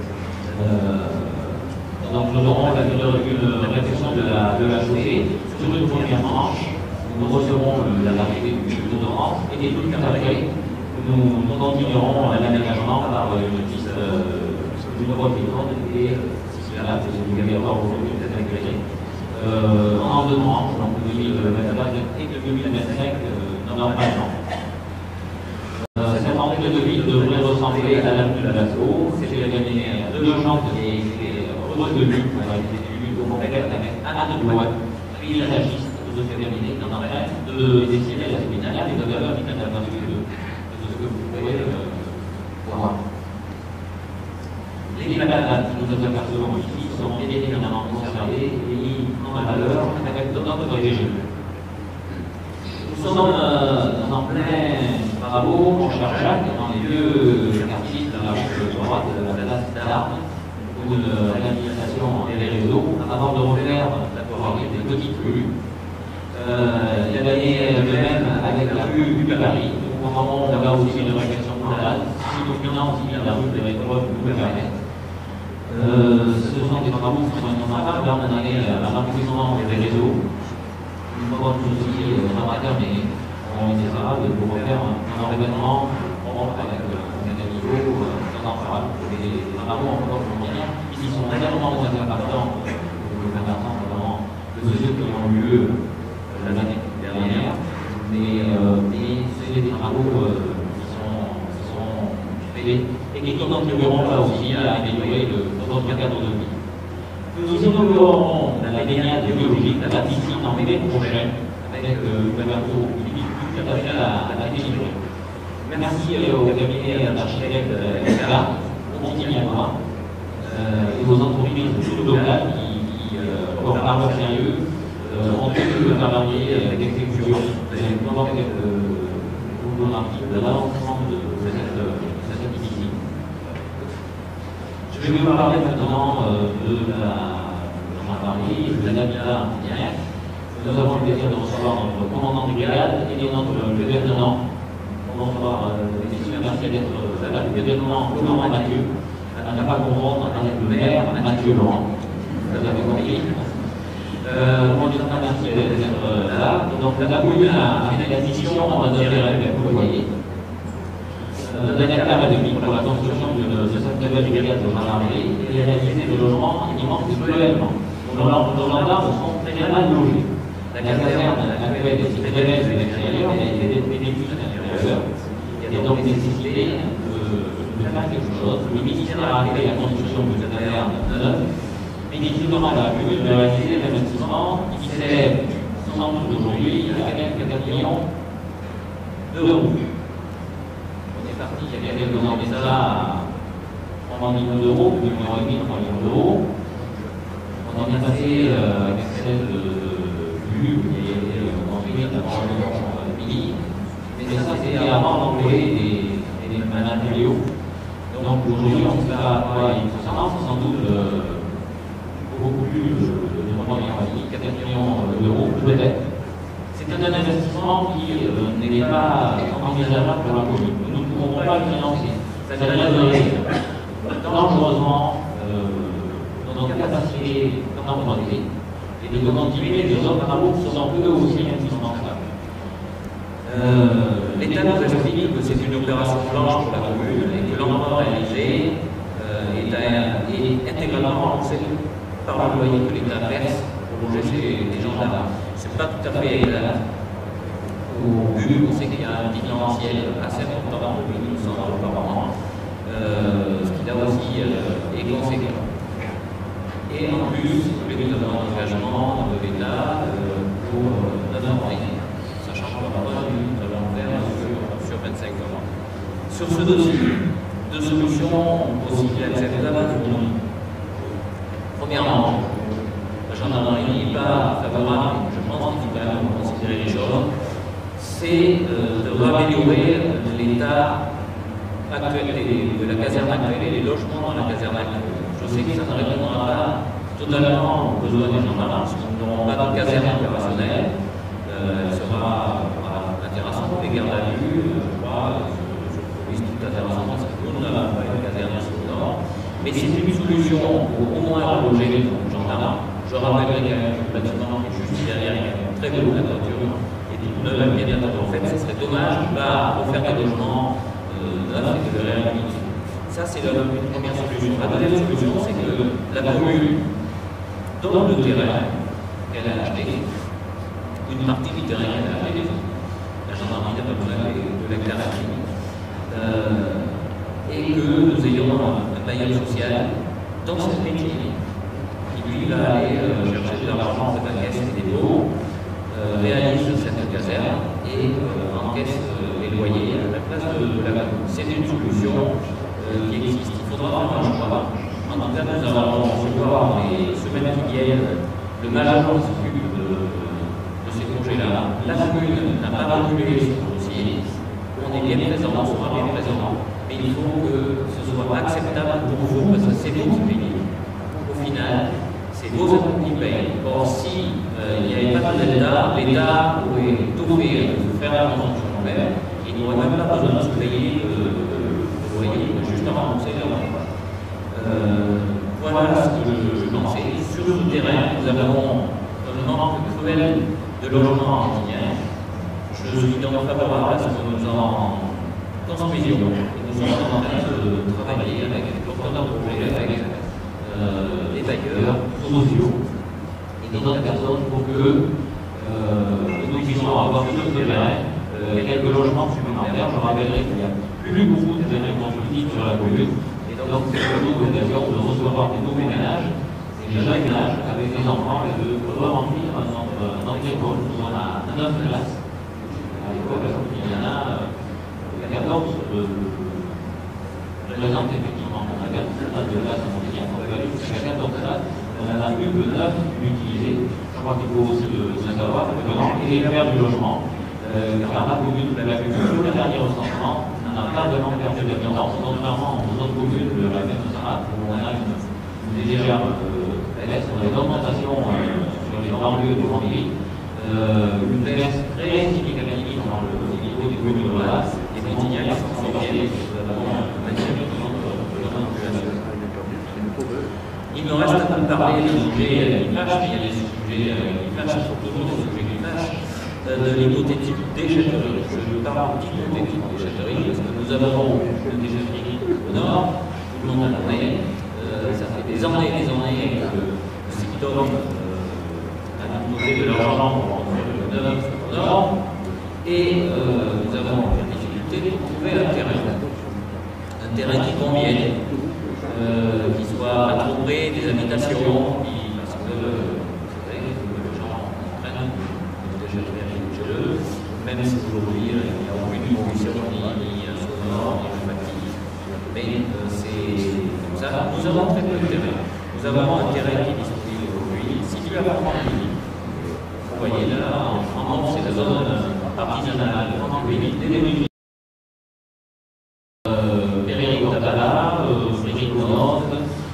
Donc nous aurons une réflexion de la chaussée sur une première manche. Nous recevrons l'arrivée du déodorant et tout après, nous continuerons l'aménagement par une piste d'une voie piétonne et si là, c'est obligatoire aujourd'hui d'être agrégé. En 2 tranches, donc 2024 et 2025 normalement. Cette entrée de ville devrait ressembler à la de l'assaut, c'est gagner 2 jantes et retenu, on a été élu au complète avec un de bois, paysagiste, de cabinet d'un arrêt, de dessiner la séminaire et de valeur qui est aperçu de ce que vous pouvez voir. Les plaques que nous apercevons ici sont évidemment conservées et mis en valeur avec notre région. Nous sommes en plein travaux en Charjac, dans les vieux quartiers de la rue droite de la place d'Armes, pour une réhabilitation des réseaux, avant de refaire la voirie des petites rues. Il y avait le même avec la rue du Paris, nous avons là aussi une réflexion modale, dominante la rue de l'école du Paris. Ce sont des travaux qui sont indispensables. Là, on a un remplissement des réseaux. Une fois que tout ceci sera terminé, on essaiera de vous refaire un événement avec un niveau sans parle. Les travaux encore moyens qui sont également très importants pour le commerçant, notamment de ceux qui ont eu lieu l'année dernière. Mais c'est des travaux qui sont faits et qui contribueront là aussi à améliorer notre cadre de vie. Nous inaugurerons la baignade biologique à la piscine en mai prochain avec l'ouverture tout à fait à la délivrer. Merci au cabinet d'architectes Escala, au Montignacois et aux entreprises locales qui, par leur sérieux, ont pu le calendrier d'exécution des plans de l'avancement de cette piscine. Je vais vous parler maintenant de l'habitat direct. Nous avons le plaisir de recevoir notre commandant de brigade et notre lieutenant. Bonsoir, messieurs, merci d'être là. Le lieutenant Laurent Mathieu, à ne pas confondre avec le maire Mathieu Laurent. Vous avez compris. Mon lieutenant, merci d'être là. Donc, la commune a fait la mission en intérêt avec le foyer. D'un hectare et demi pour la construction de cette nouvelle brigade de gendarmerie et réaliser des logements qui manquent cruellement. Nos gendarmes sont très mal logés. La caserne actuelle est très belle de l'extérieur, mais elle est détruite de l'intérieur. Il y a donc nécessité de faire quelque chose. Le ministère a fait la construction de cette caserne neuve, mais il demande à la commune de réaliser l'investissement qui s'élève sans doute aujourd'hui à quelques 4 millions d'euros. Il y a quelques années de ça, 3 millions d'euros, 2,5 millions, 3 millions d'euros. On en est passé avec celle de vue qui a été construite à 3 millions. Mais ça, c'était avant d'employer des matériaux. Donc aujourd'hui, on sait à quoi il faut s'attendre, sans doute beaucoup plus de 3 millions, 4 millions d'euros, peut-être. C'est un investissement qui n'est pas envisageable pour la commune. Nous ne pouvons pas le financer. Ça gênerait dangereusement notre capacité d'emprunter et de continuer les autres travaux qui sont eux aussi indispensables. L'État nous explique que c'est une opération blanche pour la commune et que l'emprunt réalisé est intégralement remboursé par le loyer que l'État verse pour loger les gendarmes. Ce n'est pas tout à fait exact. Au but, on sait qu'il y a un différentiel assez important de 1 200 € par an, ce qui là aussi est conséquent. Et en plus, nous avons un engagement de l'État pour 9 ans, sachant que nous allons faire sur 25 ans. Sur ce dossier, deux solutions possibles et acceptables pour nous. Premièrement, la gendarmerie n'est pas favorable, je pense qu'il faut quand même considérer les choses, c'est de réaméliorer l'état actuel de la caserne actuelle et les logements dans la caserne actuelle. Je sais que ça ne répondra pas totalement aux besoins des gendarmes, parce que nous n'aurons pas de caserne opérationnelle. Elle sera intéressante, les gardes à vue, je crois, je trouve tout intéressant, parce que nous n'avons pas une caserne sur le nord. Mais c'est une solution pour au moins reloger les gendarmes. Je rappellerai quand même que le bâtiment qui est juste derrière, il y a une très belle toiture et toute neuve, bien en fait, ce serait dommage de ne pas refaire des logements neufs et de les réhabiliter. Ça, c'est une première solution. La deuxième solution, c'est que la commune donne le terrain qu'elle a acheté, une partie du terrain qu'elle a acheté, la gendarmerie n'a pas besoin de l'hectare et que nous ayons un bailleur social dans cette métier qui lui va aller chercher de l'argent de la caisse des dépôts c'est une solution qui existe. Il faudra faire un choix. En tout cas, nous allons recevoir dans les semaines qui viennent le major qui s'occupe de ces congés-là. La commune n'a pas régulé ce dossier. On est bien présent, on sera bien présent, mais il faut que ce soit acceptable pour vous, parce que c'est vous qui payez. Au final, c'est vos impôts qui payent. Or, si il n'y avait pas de l'État pourrait t'offrir de faire la construction même, il n'aurait même pas besoin de se payer le loyer, juste à rembourser les emprunts. Voilà ce que je pensais. Sur ce terrain, nous avons un manque cruel de logement argentinien. Je suis donc favorable à ce que nous en construisions. Nous sommes en train de travailler avec les porteurs de projets, avec les bailleurs sociaux et d'autres personnes pour que nous puissions avoir sur ce terrain quelques logements supplémentaires. Je rappellerai qu'il n'y a plus beaucoup de terrains constructifs sur la commune. Et donc, c'est pour nous l'occasion de recevoir des nouveaux ménages, des jeunes ménages avec des enfants et de remplir notre école. Nous en avons 9 classes. À l'époque, il y en a 14 présentes effectivement. On a 14 classes de classe en Montignac, on va aller jusqu'à 14 classes. On en a plus que 9 utilisées. Je crois qu'il faut aussi le savoir maintenant et faire du logement. Car la commune de la culture, le dernier recensement, on n'a pas vraiment perdu d'habitants, contrairement aux autres communes de la même Sarah, où on a une légère baisse, on a une augmentation sur les banlieues de Vendée, une baisse très significative dans le niveau des communes de la et Montignac, nous avons maintenu notre population. Il me reste à vous parler des sujets qui fâchent, mais il y a des sujets qui fâchent, surtout des sujets qui fâchent. De l'hypothétique déchetterie. Je parle d'hypothétique déchetterie parce que nous avons une déchetterie au nord, tout le monde en connaît. Ça fait des années que le secteur a demandé de l'argent pour construire le neuf au nord. Et nous avons la difficulté de trouver un terrain qui convienne, qui soit pas trop près des habitations, parce que les gens en train même si aujourd'hui il n'y a aucune pollution ni sonore, ni olfactive. Mais c'est comme ça. Nous avons très peu de terrain. Nous avons un terrain qui est disponible aujourd'hui, situé à Franqueville. Vous voyez là, en haut, c'est la zone artisanale de Franqueville, des Périéric Tabala, Frédéric Monod,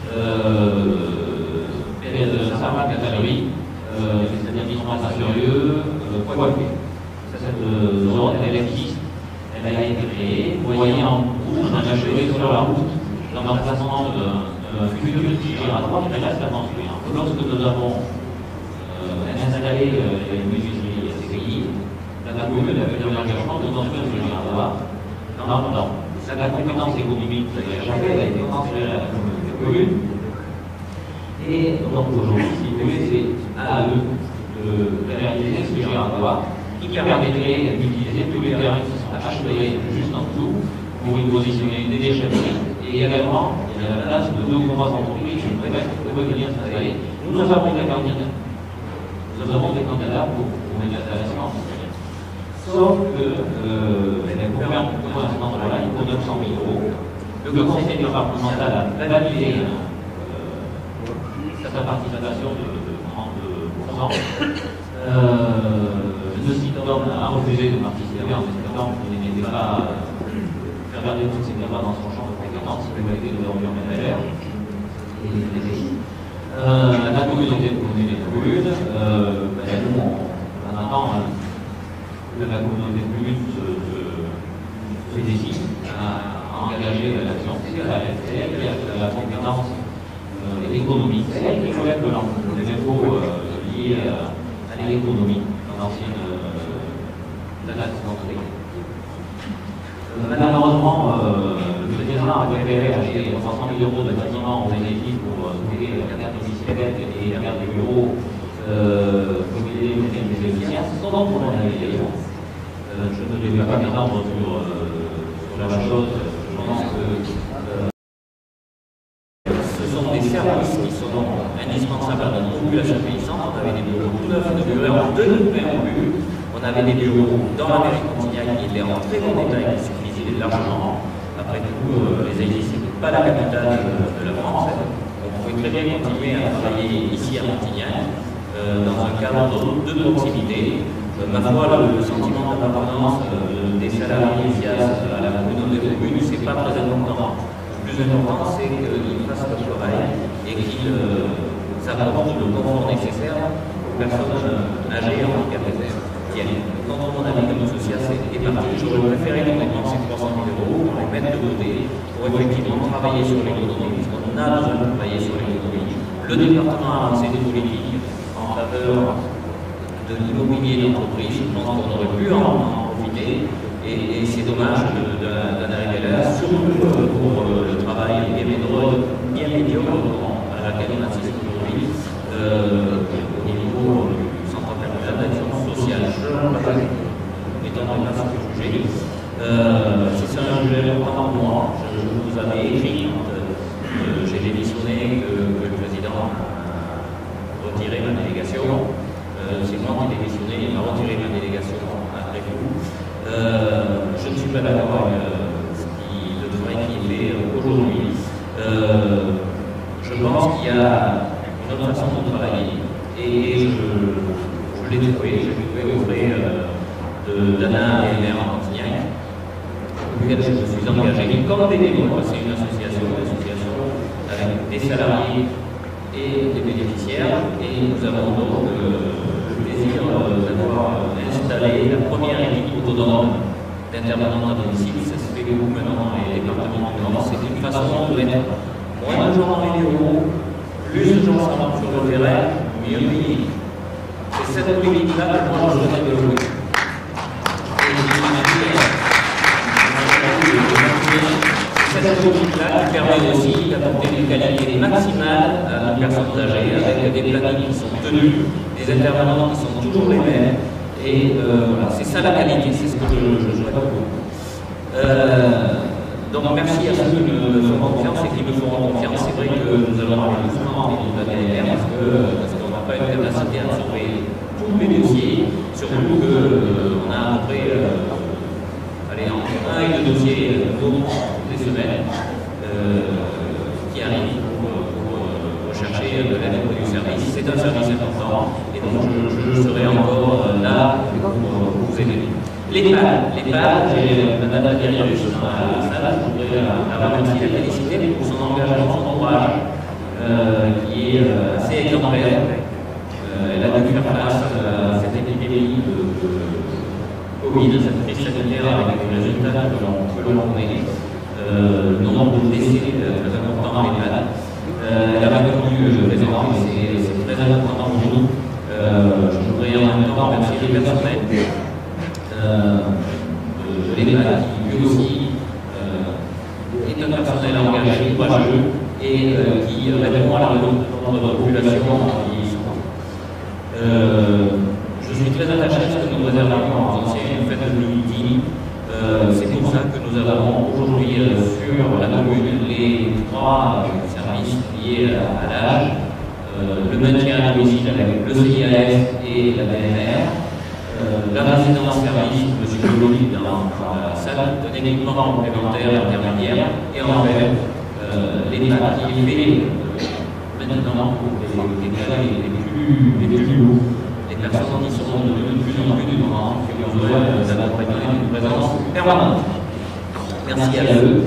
Saint-Marc-Catalerie, c'est-à-dire qu'ils sont à Furieux, Poitou. Cette zone, elle existe, elle a été créée. Vous voyez en rouge, on a achevé sur la route l'emplacement d'un futur giratoire qui reste à construire. Lorsque nous avons installé une menuiserie CCI, la commune a fait un engagement de construire ce giratoire. Non, la compétence économique de la Chapelle a été transférée à la commune. Et donc aujourd'hui, si vous voulez, c'est à eux de réaliser ce giratoire qui permettrait d'utiliser tous les terrains qui sont achevés juste en dessous pour y positionner des déchetteries. Et également, il y a la place de 2 ou 3 entreprises qui peuvent venir s'installer. Nous avons des candidats. Nous avons des candidats pour une installation. Sauf que pour faire pour l'instant, voilà, il faut 900 000 €. Le conseil départemental a validé sa participation de 30%. Le site a refusé de participer en espérant qu'il n'était pas faire garder toutes ses pas dans son champ de compétences, il a été de l'Orient ménagère. La communauté de communes, nous, on attend que la communauté de communes se décide à engager l'action. C'est elle qui a la compétence économique, c'est elle qui collecte les impôts liés à l'économie. L'ancienne malheureusement, le président a préféré acheter 300 000 € de bâtiments aux bénéfices pour payer la carte de bicyclette et la carte de bureau pour aider les bénéficiaires. Ce sont donc pour mon avis d'ailleurs. Je ne vais pas m'étendre sur la chose. Je pense que ce sont des services qui sont indispensables à notre population paysane. On avait des bureaux tout neufs de bureaux en 2020. On avait des bureaux dans la mairie de Montignac qui étaient en très bon état et qui suffisaient largement. après tout, les Haïti, ce n'est pas la capitale de la France. On pouvait très bien continuer à travailler ici à Montignac, dans un cadre de proximité. Ma foi, le sentiment d'appartenance des salariés ici à la communauté de communes, ce n'est pas très important. Le plus important, c'est qu'ils fassent leur travail et qu'ils apportent le confort nécessaire aux personnes âgées et handicapées. Quand on a dit comme ceci assez départi, j'aurais préféré qu'on dépense ces 300 000 euros, qu'on les mette de côté pour effectivement travailler sur l'économie, puisqu'on a besoin de travailler sur l'économie. Le département a lancé des politiques en faveur de l'immobilier d'entreprise. Je pense qu'on aurait pu en profiter et c'est dommage d'en arriver là, surtout pour le travail bien médiocre à laquelle on assiste aujourd'hui au niveau du centre communal d'action sociale. Étant donné que c'est un sujet, si c'est un sujet important pour moi, je vous avais écrit quand j'ai démissionné que le président a retiré ma délégation. C'est moi qui ai démissionné, il m'a retiré ma délégation après vous. Je ne suis pas d'accord avec le travail qui est fait aujourd'hui. Je pense qu'il y a une autre façon de travailler et je l'ai trouvé auprès d'Anna et Léa Montignac, auquel je me suis engagé comme bénévole. C'est une association avec des salariés et des bénéficiaires et nous avons donc d'avoir installé la première équipe autonome d'intervenants à domicile. Ça se fait beaucoup maintenant dans les départements du Nord. C'est une façon de mettre moins de gens dans les bureaux, plus de gens sur le terrain, mieux payés. C'est cette politique-là que moi je voudrais développer. Cette politique-là qui permet aussi d'apporter une qualité maximale à nos personnes âgées avec des plannings qui sont tenus, des intervenants qui sont toujours les mêmes. Et voilà, c'est ça la qualité, c'est ce que je souhaite pour vous. Donc merci à ceux qui me font confiance et qui me feront confiance. C'est vrai que nous allons aller doucement dans l'année dernière parce qu'on n'a pas une capacité à absorber tous les dossiers, surtout qu'on a à peu près entre 1 et 2 dossiers toutes les semaines qui arrivent pour rechercher de l'aide du service. C'est un service important et donc je serai encore là pour vous aider. L'EHPAD, j'ai Madame la directrice dans la salle, je voudrais la remercier, la féliciter pour son engagement, son courage qui est assez exemplaire. Elle a dû faire face à cette épidémie de Covid, cette crise sanitaire avec les résultats que l'on connaît, nombre de décès très important à l'EHPAD. Elle a répondu présent et c'est très important pour nous. Je voudrais en même temps remercier les personnels de l'EHPAD qui lui aussi est un personnel engagé, courageux et qui répond à la demande de notre population en vieillissant. Je suis très attaché à ce que nous réservions aux anciens, le fait de l'unity. C'est pour ça que nous avons aujourd'hui sur la commune les 3 services liés à l'âge, le maintien à domicile avec le CIAS et la BNR, la résidence service, M. Jolly dans la salle d'un équipement complémentaire intermédiaire, et en fait l'État qui est fait maintenant pour les cas les plus lourds. Les personnes qui seront de plus en plus dépendantes, qui ont besoin d'accompagnement et d'une présence permanente. Merci à eux.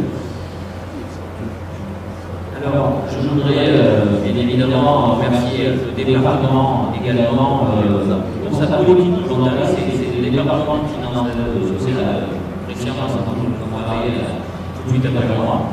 Alors, je voudrais bien évidemment remercier le département également pour sa politique de volontarisme. C'est le département qui finance l'aide sociale. Christian va sans doute nous en parler tout de suite après moi.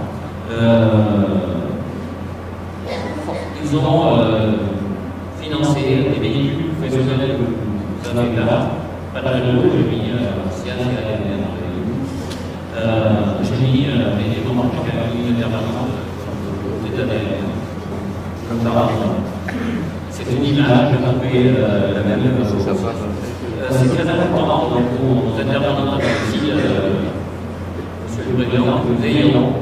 Ils ont financé des véhicules professionnels que vous avez là. Pas très lourd, j'ai mis Martial et ADN avec nous. J'ai mis les membres qui ont une intervention des ADN. Comme ça, c'est une image, je vais la même chose. C'est très important pour nos intervenants ici, Monsieur le Président, que nous ayons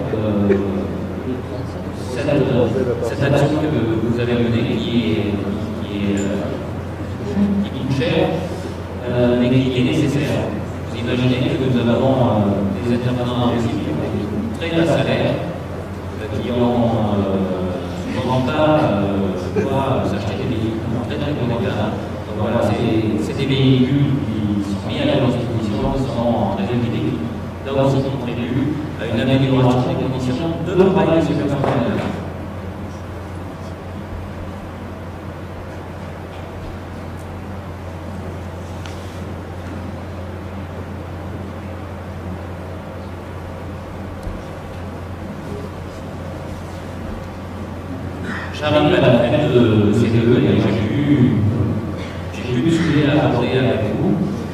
cette action que vous avez menée qui coûte cher, mais qui est nécessaire. Vous imaginez que nous avons des intervenants avec très bas salaire qui ont souvent pas pouvoir s'acheter des véhicules en très très bon état. Donc voilà, c'est des véhicules qui sont mis à leur disposition, qui sont en réserve d'équipe. Là aussi, qui contribuent à une amélioration des conditions de travail de ces personnes. J'arrive à la fin de ces deux et j'ai pu discuter à aborder avec vous.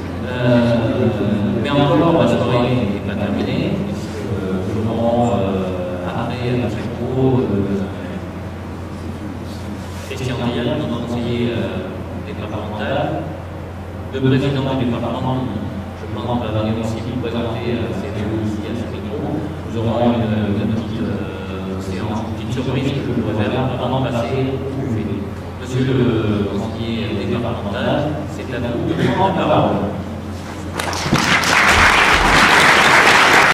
Mais encore, la soirée n'est pas terminée, puisque nous aurons après à Chico Christian Diane, notre conseiller départemental, le président du département, je pense, va venir aussi vous présenter ses vœux ici à ce micro. Nous aurons une petite séance, une petite surprise que je pourrais faire avant de passer au buffet. Monsieur le conseiller départemental, c'est à vous de prendre la parole.